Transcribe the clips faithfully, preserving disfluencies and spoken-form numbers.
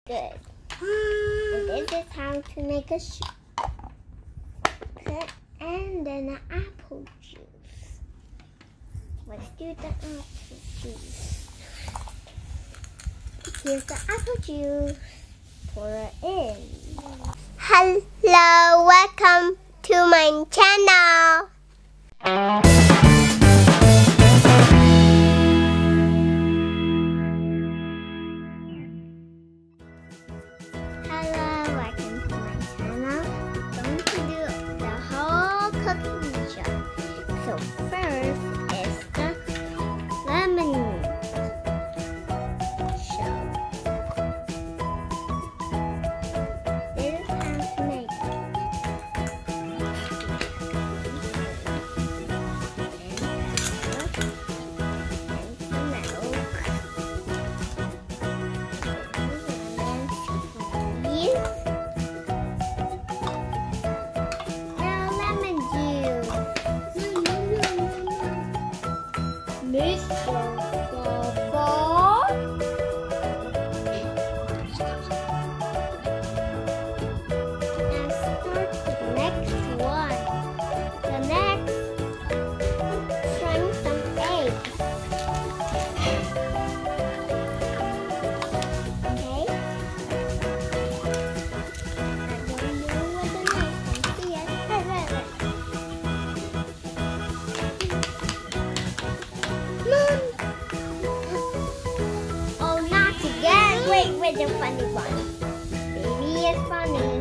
Good. And this is how to make a shoe. And then an apple juice. Let's do the apple juice. Here's the apple juice. Pour it in. Hello, welcome to my channel. Hello, welcome to my channel. I'm going to do the whole cooking show. So first is the lemon show. This is how to make Wait, the funny one. Baby is funny.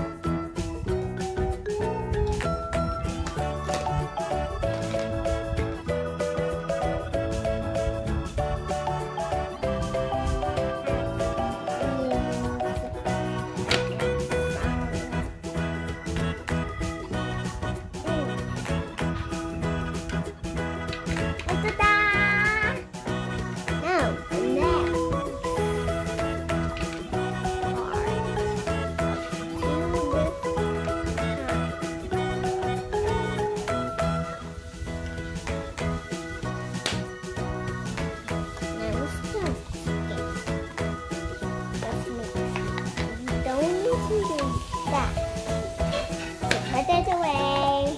That. So put it away.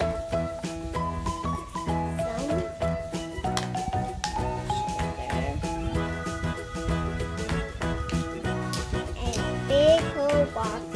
Some sugar. And a big whole box